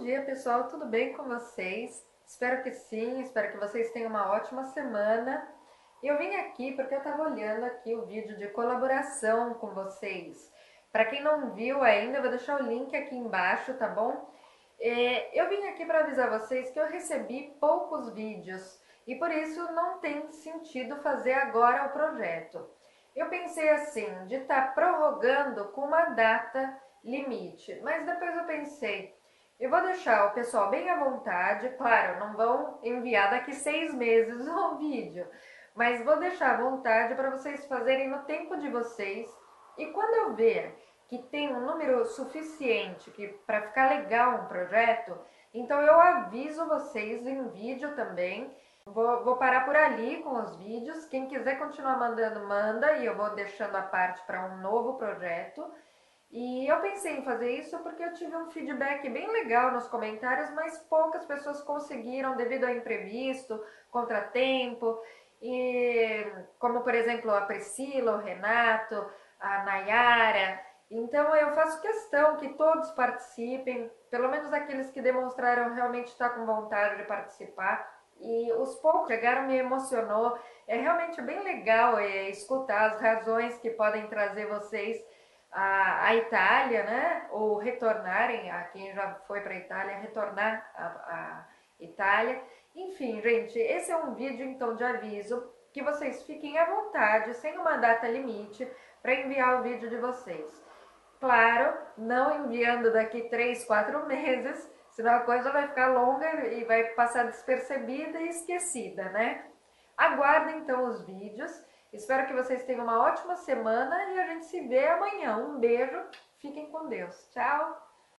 dia, pessoal, tudo bem com vocês? Espero que sim, espero que vocês tenham uma ótima semana. Eu vim aqui porque eu estava olhando aqui o vídeo de colaboração com vocês. Para quem não viu ainda, eu vou deixar o link aqui embaixo, tá bom? Eu vim aqui para avisar vocês que eu recebi poucos vídeos e por isso não tem sentido fazer agora o projeto. Eu pensei assim, de estar prorrogando com uma data limite, mas depois eu pensei, eu vou deixar o pessoal bem à vontade, claro, não vão enviar daqui 6 meses o vídeo, mas vou deixar à vontade para vocês fazerem no tempo de vocês. E quando eu ver que tem um número suficiente para ficar legal um projeto, então eu aviso vocês em vídeo também. Vou parar por ali com os vídeos. Quem quiser continuar mandando, manda, e eu vou deixando a parte para um novo projeto. E eu pensei em fazer isso porque eu tive um feedback bem legal nos comentários, mas poucas pessoas conseguiram devido ao imprevisto, contratempo, e como por exemplo a Priscila, o Renato, a Nayara. Então eu faço questão que todos participem, pelo menos aqueles que demonstraram realmente estar com vontade de participar. E os poucos que chegaram me emocionou. É realmente bem legal escutar as razões que podem trazer vocês a Itália, né? Ou retornarem, a quem já foi para a Itália, retornar a Itália. Enfim, gente, esse é um vídeo então de aviso que vocês fiquem à vontade, sem uma data limite, para enviar o vídeo de vocês. Claro, não enviando daqui 3, 4 meses, senão a coisa vai ficar longa e vai passar despercebida e esquecida, né? Aguardem então os vídeos. Espero que vocês tenham uma ótima semana e a gente se vê amanhã. Um beijo, fiquem com Deus. Tchau!